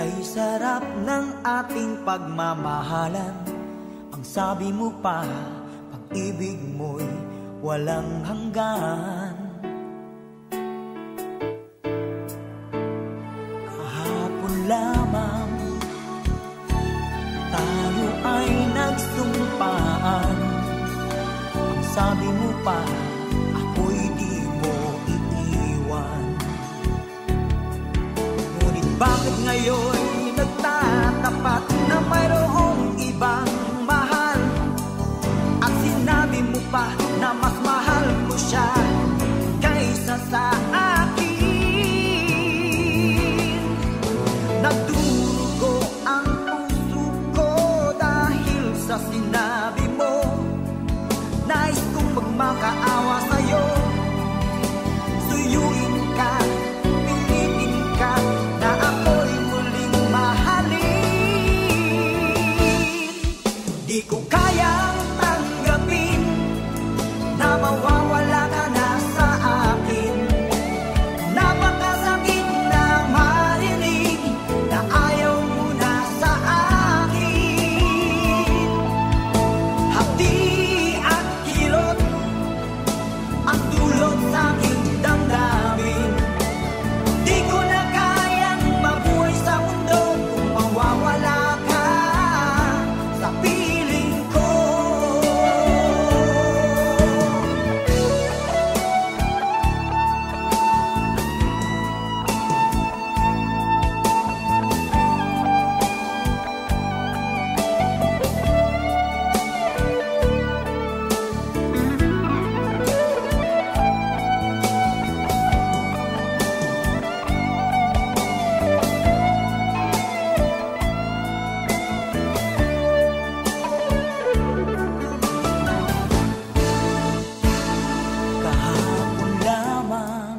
Kay sarap ng ating pagmamahalan. Ang sabi mo pa, pag-ibig mo'y walang hanggan. Kahapon lamang tayo ay nagsumpaan. Ang sabi mo pa, ako'y di mo iiwan. Ngunit bakit ngayon nagtatapat na mayroong ibang mahal? At sinabi mo pa na mas mahal mo siya kaysa sa akin. Nagdurugo ang puso ko dahil sa sinabi mo. Nais kong magmakaawa sa'yo, suyuin ka, pilitin ka, na ako'y muling mahalin. Di ko kayang tanggapin na mawawala ka na sa akin. Napakasakit na marinig na ayaw mo na sa akin. Hapdi at kilot ang dulot sa aking damdamin. Di ko na kayang mabuhay sa mundo kung mawawala ka sa piling ko. Kahapon lamang,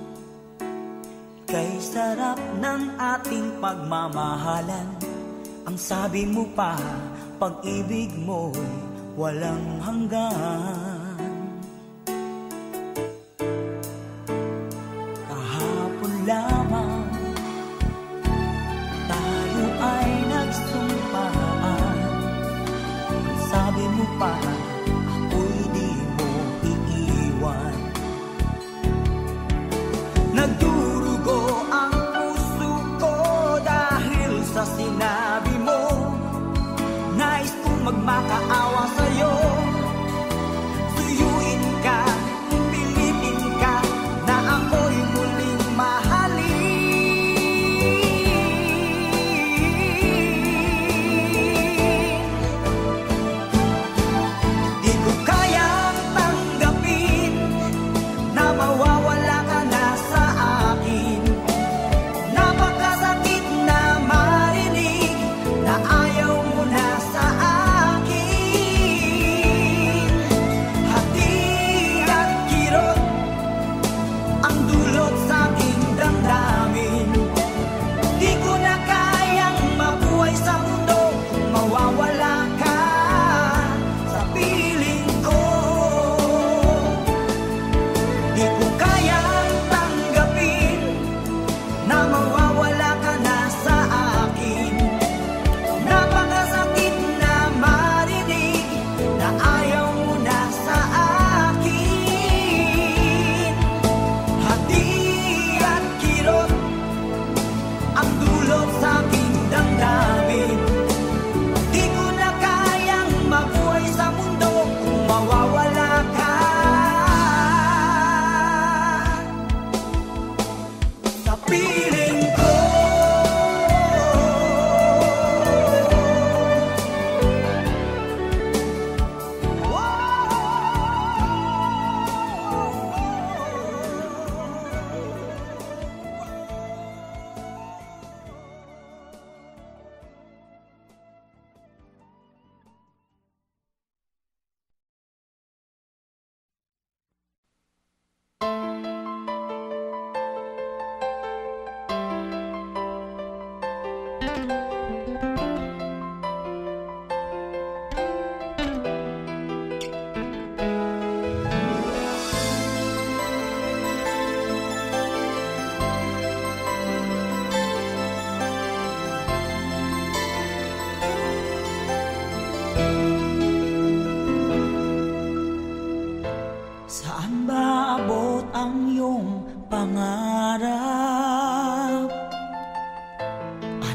kay sarap ng ating pagmamahalan. Ang sabi mo pa, pag-ibig mo'y walang hanggan. Kahapon lamang tayo ay nagsumpaan. Ang sabi mo pa, ako'y di mo iiwan. Nagdurugo ang puso ko dahil sa sinabi mo. Nais kong magmakaawa sa'yo, suyuin ka, pilitin ka, na ako'y muling mahalin.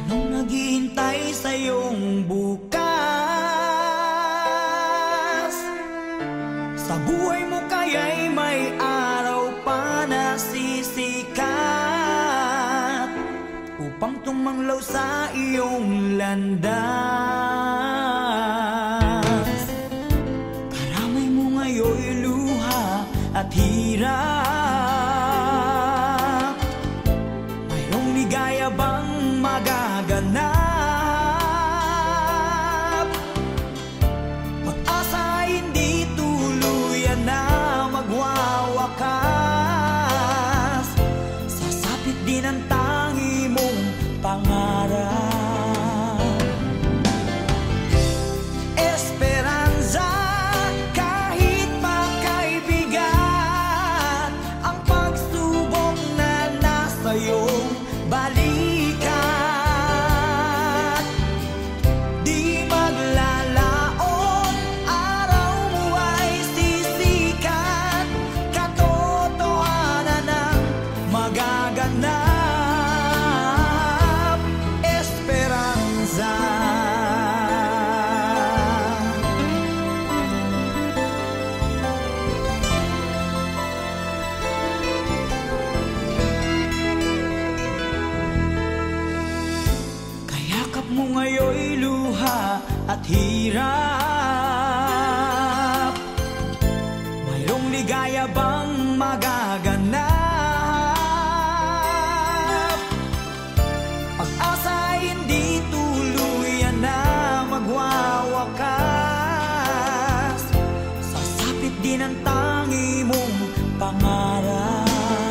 Anong naghihintay sa iyong bukas? Sa buhay mo kaya'y may araw pa na sisikat upang tumanglaw sa iyong landas. Karamay mo ngayon'y luha at hirap. Mayroong ligaya bang magaganap? Pag-asa hindi tuluyan na magwawakas. Sasapit din ang tangi mong pangarap. Esperanza, kahit makaibigan, ang pagsubok na nasa iyong balikat. Di maglalaon, araw mo ay sisikat. Katotohanan ang magaganap. Esperanza. Kayakap mo ngayon'y luha at hirap. Mayroong ligaya bang magaganap? Pag-asa hindi tuluyan na magwawakas. Sasapit din ang tangi mong pangarap.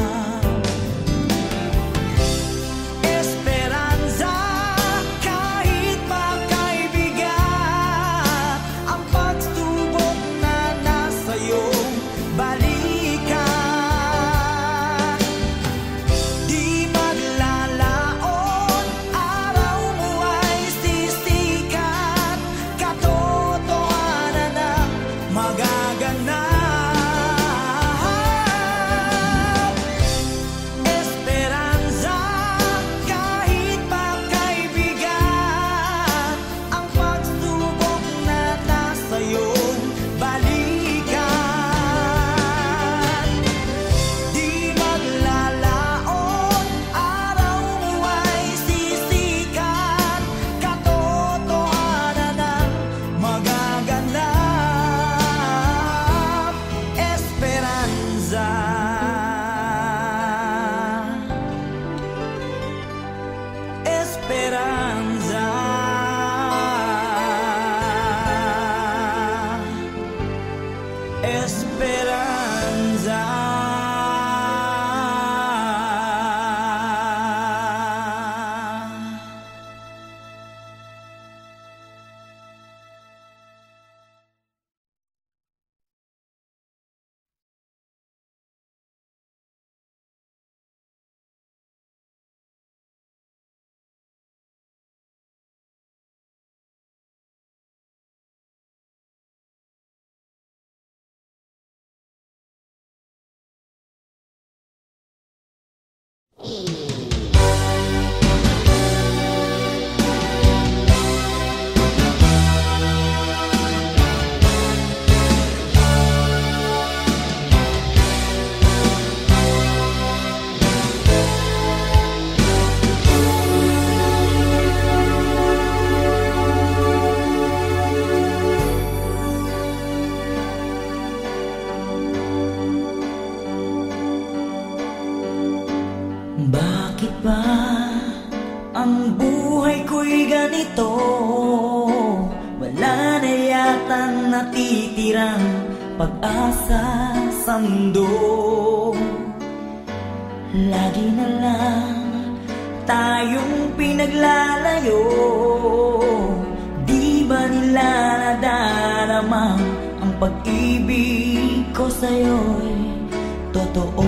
Esperanza, kahit makaibigan, ang pagsubok na nasa iyong balikat. Di maglalaon, araw mo ay sisikat. Katotohanan ang magaganap. Esperanza, kahit makaibigan, ang pagsubok na nasa iyong balikat. Di maglalaon, araw mo ay sisikat. Katotohanan ang magaganap. Esperanza. Esperanza. Esperanza. Bakit ba ang buhay ko'y ganito? Wala na yatang natitirang pag-asa sa mundo. Lagi na lang tayong pinaglalayo. Di ba nila nadarama ang pag-ibig ko sa'yo'y totoo?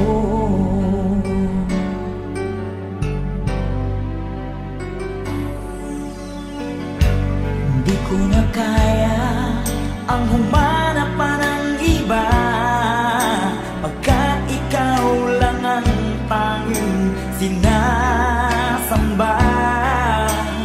Di ko na kaya ang humanap pa ng iba, pagkat ikaw lang ang tanging sinasamba.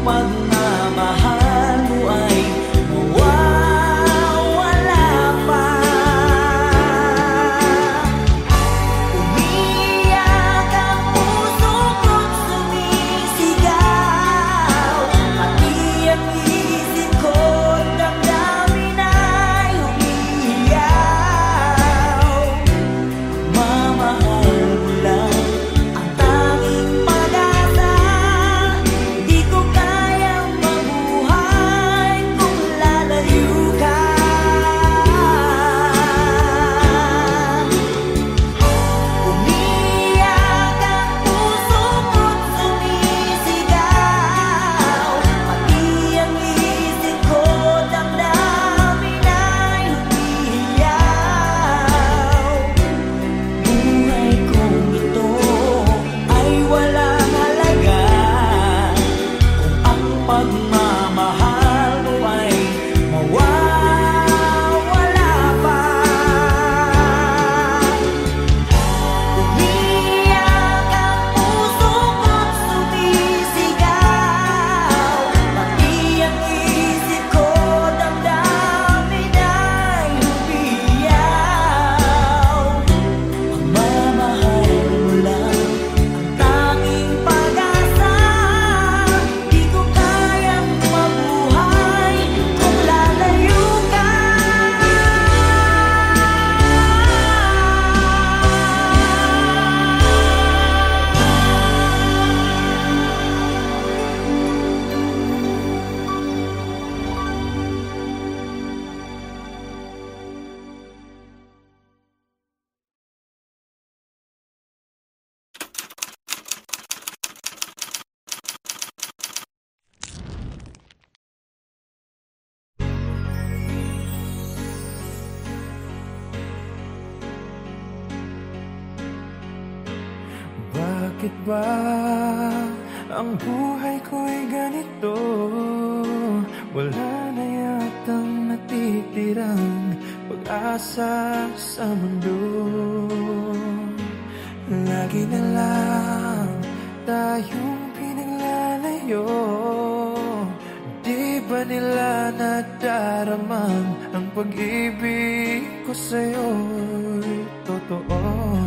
pagmamahal mo ay mawawala pa. Umiyak ang puso ko't sumisigaw, pati ang isip ko't damdamin ay umiiyaw. Mamahal mo lang ang tanging pag-asa, di ko kayang mabuhay kung lalayo ka. Umiyak ang puso ko't sumisigaw, pati ang isip ko damdamin ay umiiyaw. Buhay kong ito ay walang halaga kung ang pagmamahal mo ay mawawala pa. Umiyak ang puso ko't sumisigaw, pati ang isip ko damdamin ay umiiyaw. Pagmamahal mo lang ang tanging pag-asa, di ko kayang mabuhay kung lalayo ka. Bakit ba ang buhay ko'y ganito? Wala na yatang natitirang pag-asa sa mundo. Lagi na lang tayong pinaglalayo. Di ba nila nadaramang ang pag-ibig ko sa'yo'y totoo?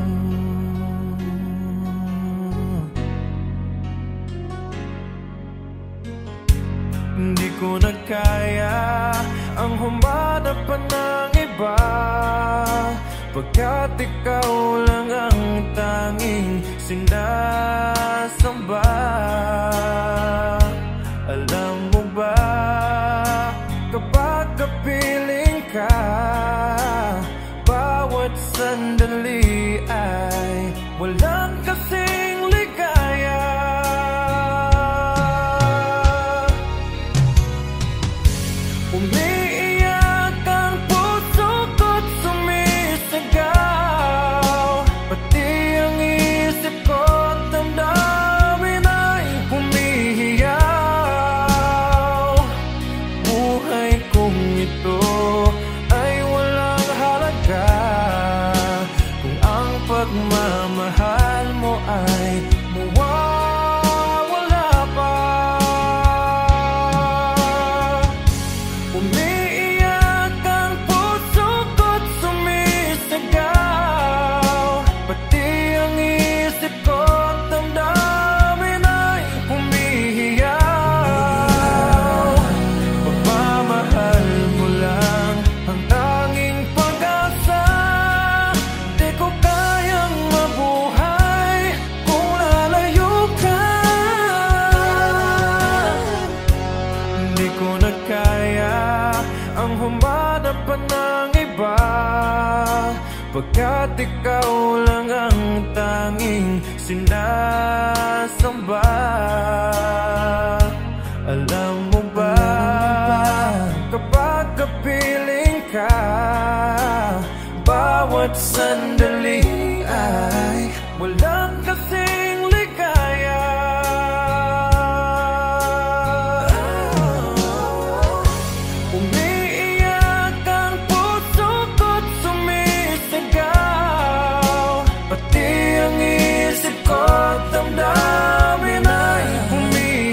Hindi ko na kaya ang humanap pa ng iba, pagkat ikaw lang ang tanging sinasamba. Alam mo ba, kapag kapiling ka, bawat sandali ay walang kasing ligaya. Umiiyak ang puso ko't sumisigaw, pati ang isip ko't damdamin ay humihiyaw. Buhay kong ito ay walang halaga kung ang pagmamahal mo ay mawawala pa. Umiiyak ang puso ko't sumisigaw, pati ang isip ko't damdamin ay humihiyaw. Pagmamahal mo lang ang tanging pag-asa, di ko kayang mabuhay kung lalayo ka. Hindi ko na kaya ang humanap pa ng iba, pagkat ikaw lang ang tanging sinasamba. Alam mo ba, kapag kapiling ka, bawat sandali ay walang kasing ligaya. Umiiyak ang puso ko't sumisigaw, pati ang isip ko't damdamin ay humihiyaw.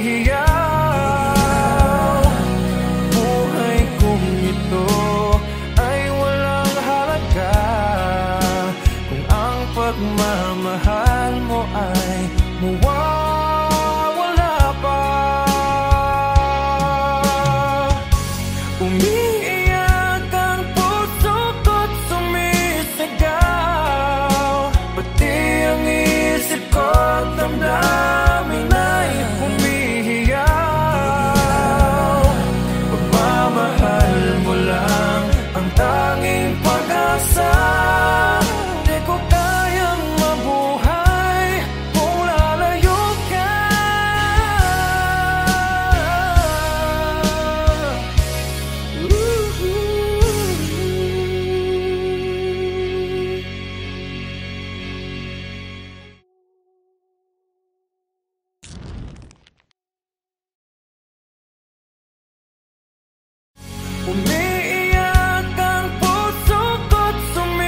Umiiyak ang puso ko't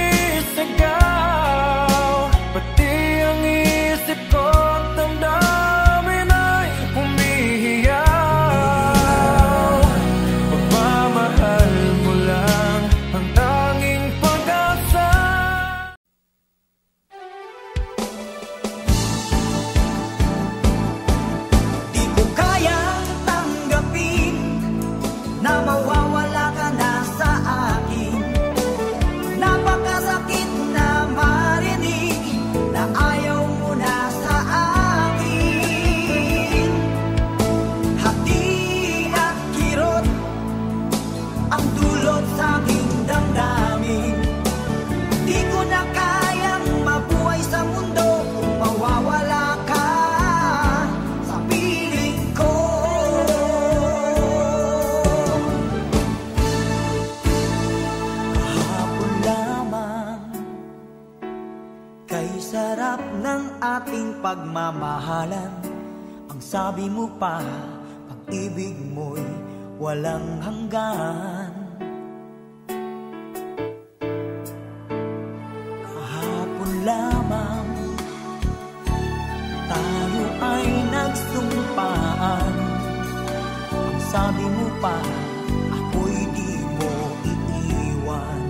sumisigaw, pati ang isip ko't damdamin ay humihiyaw. Pagmamahal mo lang ang tanging pag-asa. Di ko kayang tanggapin na mawawala ka na sa akin. Napakasakit na marinig na ayaw mo na sa akin. Hati at kirot ang dulot sa aking damdamin. Di ko na kayang mabuhay sa mundo kung mawawala ka sa piling ko. Kahapon lamang kay sarap ng ating pagmamahalan. Ang sabi mo pa, pag-ibig mo'y walang hanggan. Kahapon lamang tayo ay nagsumpaan. Ang sabi mo pa, ako'y di mo iiwan.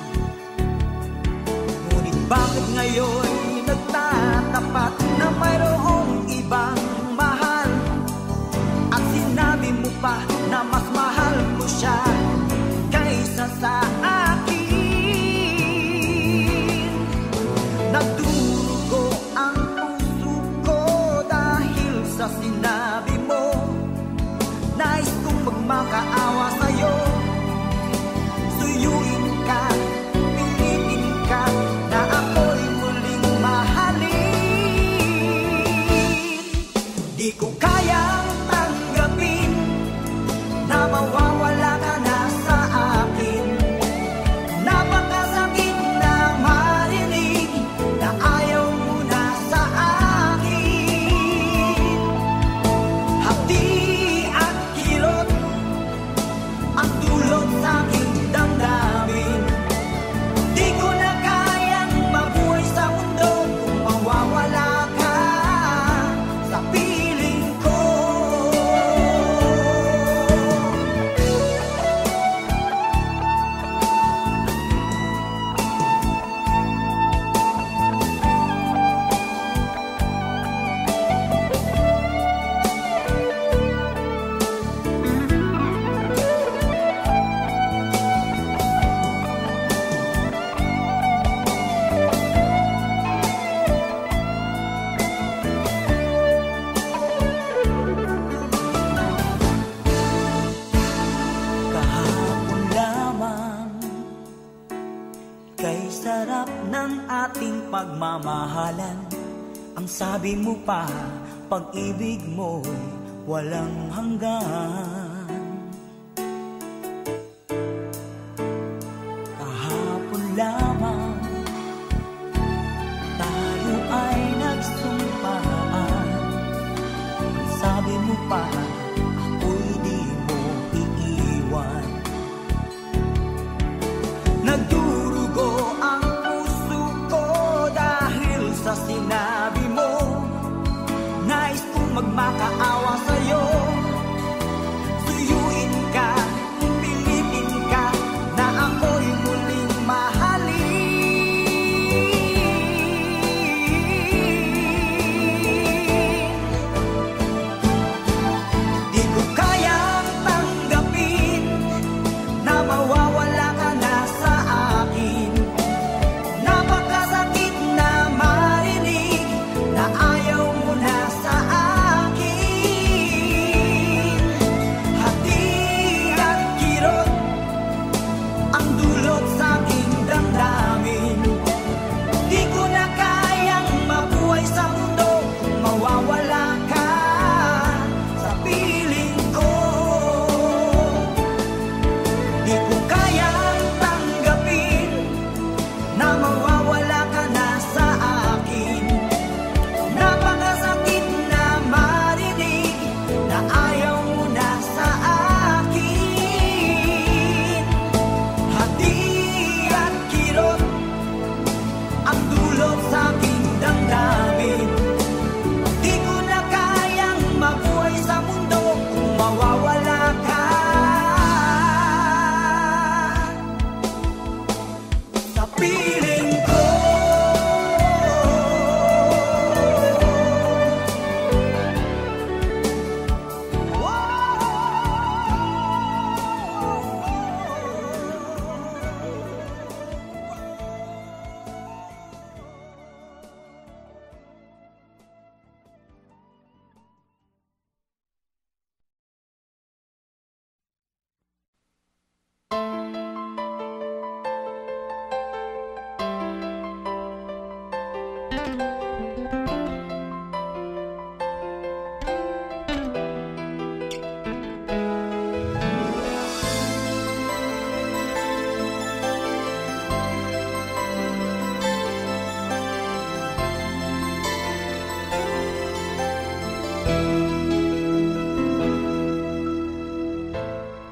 Ngunit bakit ngayon nagtatapat na mayroong ibang mahal? At sinabi mo pa na mas mahal mo siya kaysa sa akin. Nagdurugo ang puso ko dahil sa sinabi mo. Nais kong magmakaawa sa'yo, suyuin ka, pilitin ka na ako'y muling mahalin. Di ko kayang tanggapin na mawawala ka na sa akin. Napakasakit na marinig na ayaw mo na sa akin. Hapdi at kirot ang dulot sa aking damdamin. Di ko na kayang mabuhay sa mundo kung mawawala ka sa piling ko. Kahapon lamang kay sarap ng ating pagmamahalan. Ang sabi mo pa, pag-ibig mo'y walang hanggan. Kahapon lamang tayo ay nagsumpaan. Ang sabi mo pa, ako'y di mo iiwan. Nagdurugo ang puso ko dahil sa sinabi mo. Nais kong magmakaawa sa'yo,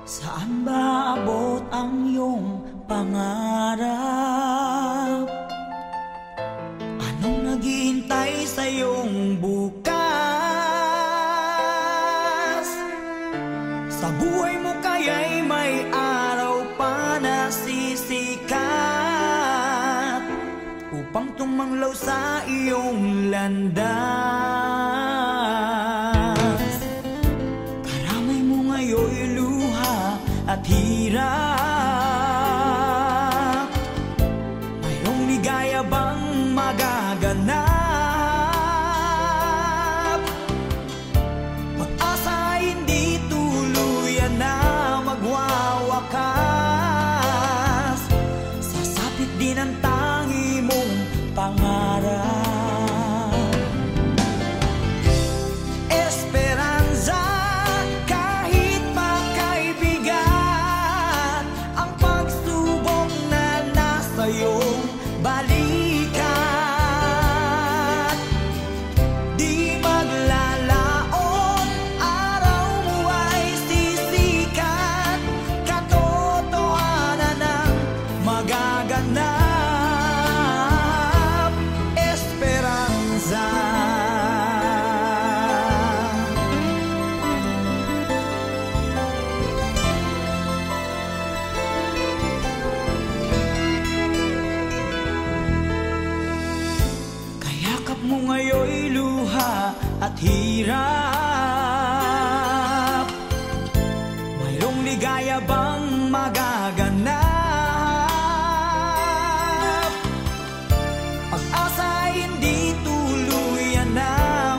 Saan ba abot ang iyong pangarap? Anong naghihintay sa iyong bukas? Sa buhay mo kaya'y may araw pa na sisikat upang tumanglaw sa iyong landas. Karamay mo ngayon'y luha at hirap. Mayroong ligaya bang magaganap? Pag-asa hindi tuluyan na magwawakas. Sasapit din ang tangi mong pangarap. Esperanza, kahit makaibigan, ang pagsubok na nasa iyong balikat. Di maglalaon, araw mo ay sisikat. Katotohanan ang magaganap. Esperanza. Kayakap mo ngayon'y luha at hirap. Mayroong ligaya bang magaganap? Pag-asa hindi tuluyan na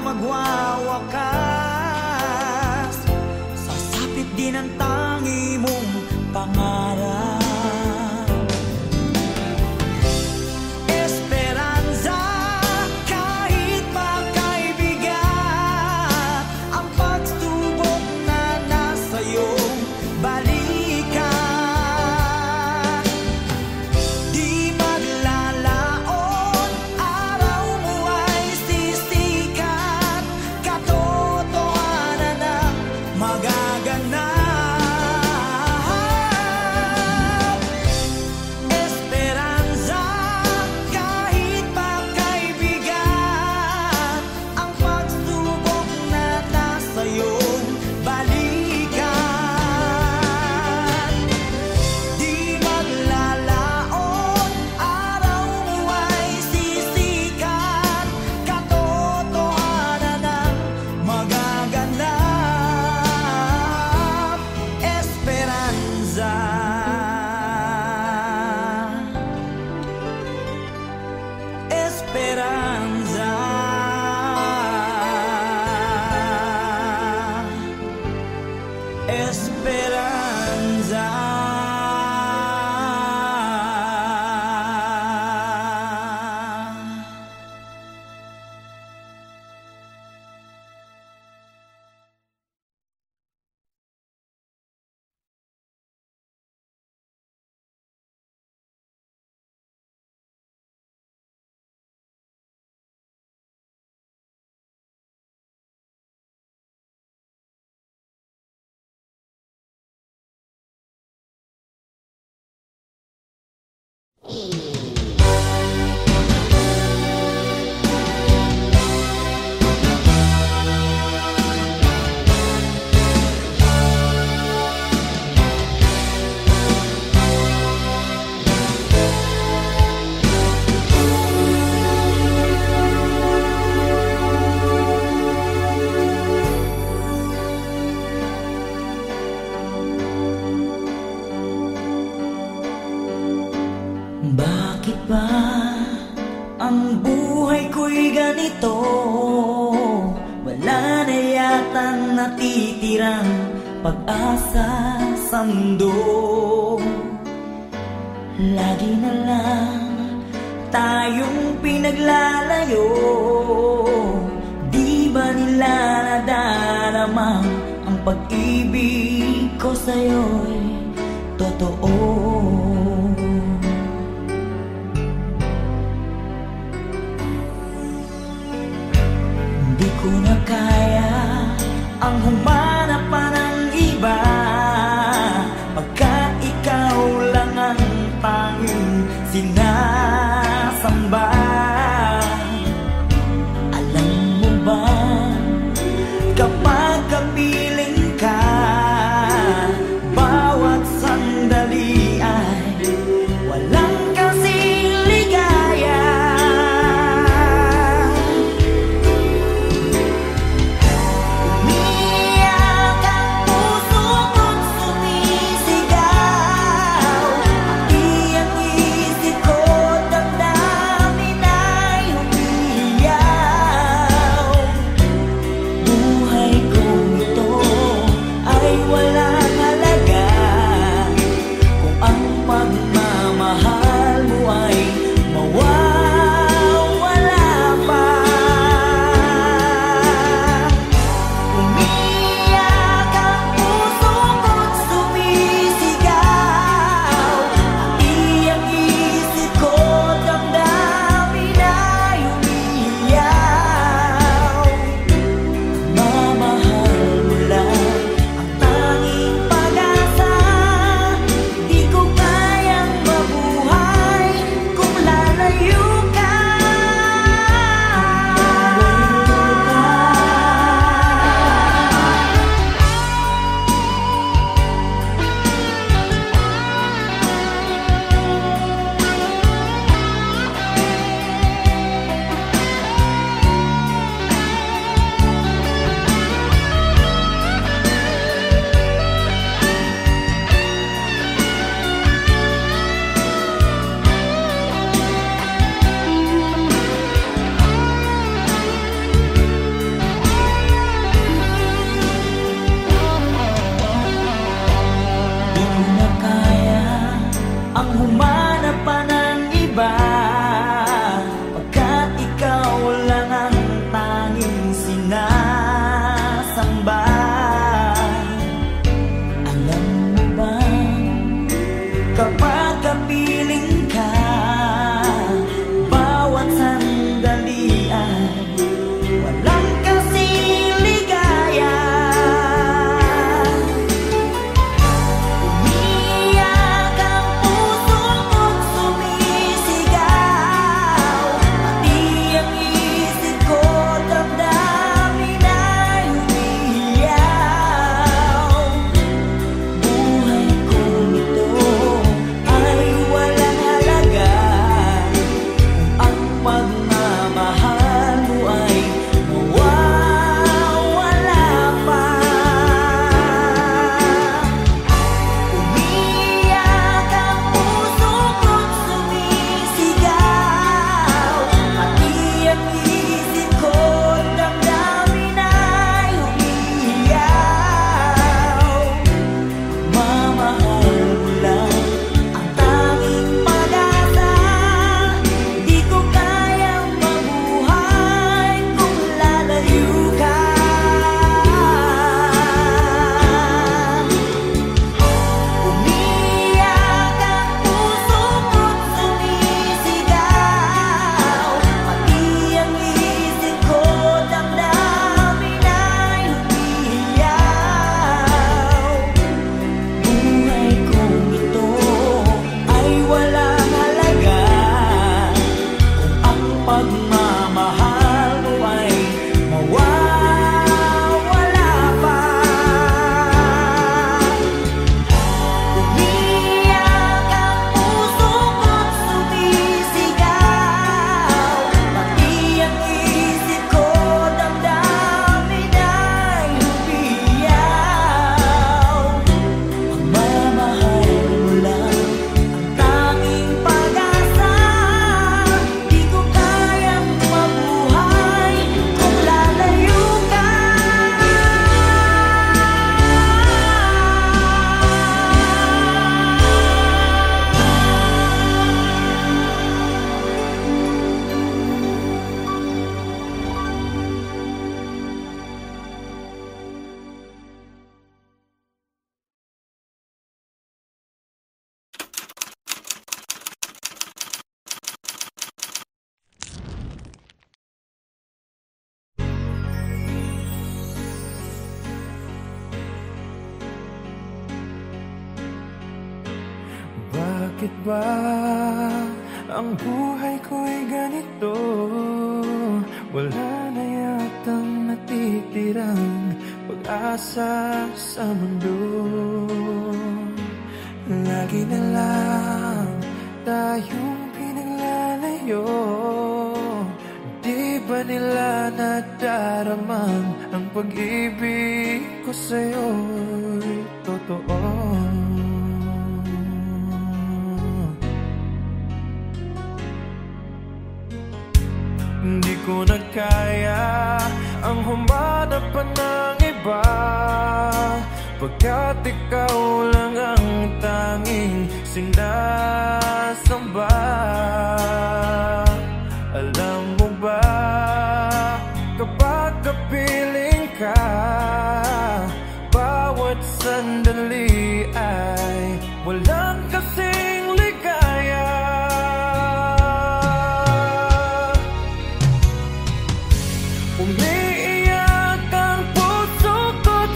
magwawakas. Sasapit din ang tangi mong pangarap. Esperanza, kahit makaibigan, ang pagsubok na nasa iyong balikat. Di maglalaon, araw mo ay sisikat. Katotohanan ang magaganap. Esperanza, kahit makaibigan, ang pagsubok na nasa iyong balikat. Di maglalaon, araw mo ay sisikat. Katotohanan ang magaganap. Esperanza. Esperanza. Esperanza. Bakit ba ang buhay ko'y ganito? Wala na yatang natitirang pag-asa sa mundo. Lagi na lang tayong pinaglalayo. Di ba nila nadarama ang pag-ibig ko sa'yo'y totoo? Di ko na kaya ang humanap pa ng iba. ang humanap pa ng iba, pagkat ikaw lang ang tanging sinasamba. Alam mo ba, kapag kapiling ka, bawat sandali ay walang kasing ligaya. Umiiyak ang puso ko't sumisigaw, pati ang isip ko, damdamin ay umiiyaw. Buhay kong ito ay walang halaga kung ang pagmamahal mo ay mawawala pa. Umiiyak ang puso ko't sumisigaw, pati ang isip ko, damdamin ay umiiyaw. Mamahal mo lang ang tanging pag-asa, di ko kayang mabuhay kung lalayo ka. Umiiyak ang puso ko't sumisigaw, pati ang isip ko, damdamin ay umiiyaw. Buhay kong ito ay walang halaga kung ang pagmamahal mo ay mawawala pa. Umiiyak ang puso ko't sumisigaw, pati ang isip ko, damdamin ay umiiyaw. Pagmamahal mo lang ang tanging pag-asa, di ko kayang mabuhay kung lalayo ka. Bakit ba ang buhay ko'y ganito? Wala na yatang natitirang pag-asa sa mundo. Lagi na lang tayong pinaglalayo. Di ba nila nadaramang ang pag-ibig ko sa'yo'y totoo? Hindi ko na kaya ang humanap pa ng iba, pagkat ikaw lang ang tanging sinasamba. Alam mo ba, kapag kapiling ka, bawat sandali ay walang kasing ligaya. Umiiyak ang puso ko't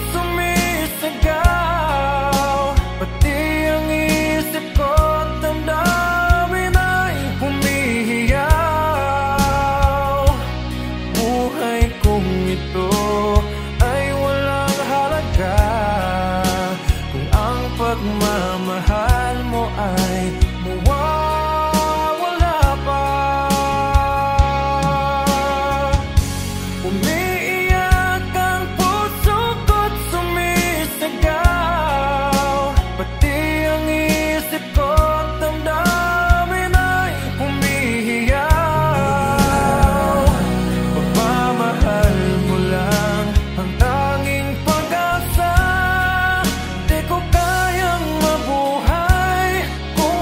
sumisigaw, pati ang isip ko, damdamin ay humihiyaw. Buhay kong ito ay walang halaga kung ang pagmamahal mo ay mawawala pa. Umiiyak ang puso ko't sumisigaw, pati ang isip ko, damdamin ay humihiyaw. Pagmamahal mo lang ang tanging pag-asa, di ko kayang mabuhay kung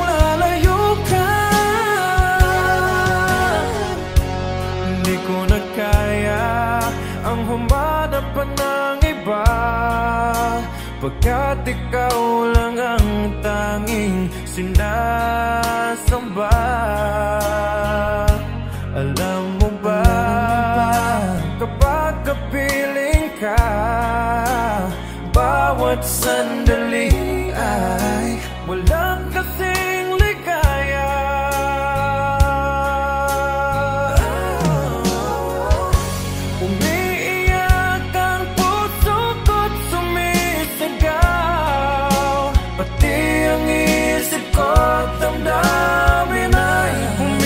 pagkat ikaw lang ang tanging sinasamba. Alam mo ba, kapag kapiling ka, bawat sandali ay walang kasing ligaya. Umiiyak ang puso ko't sumisigaw, pati ang isip ko't damdamin ay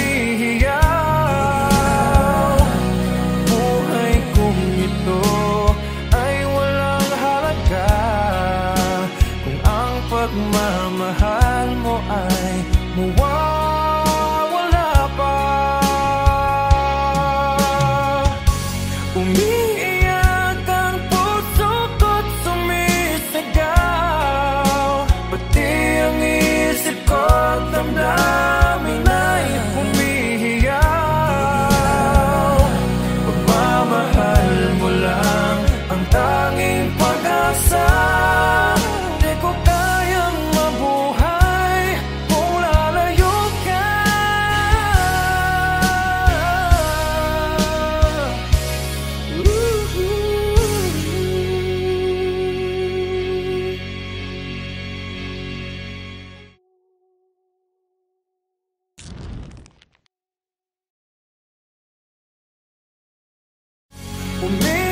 humihiyaw. Buhay kong ito ay walang halaga kung ang pagmamahal mo ay mawawala pa. Umiiyak ang puso ko't sumisigaw, pati ang isip ko't damdamin ay humihiyaw. Pagmamahal mo lang ang tanging pag-asa. Di ko kayang mabuhay kung lalayo ka. Umi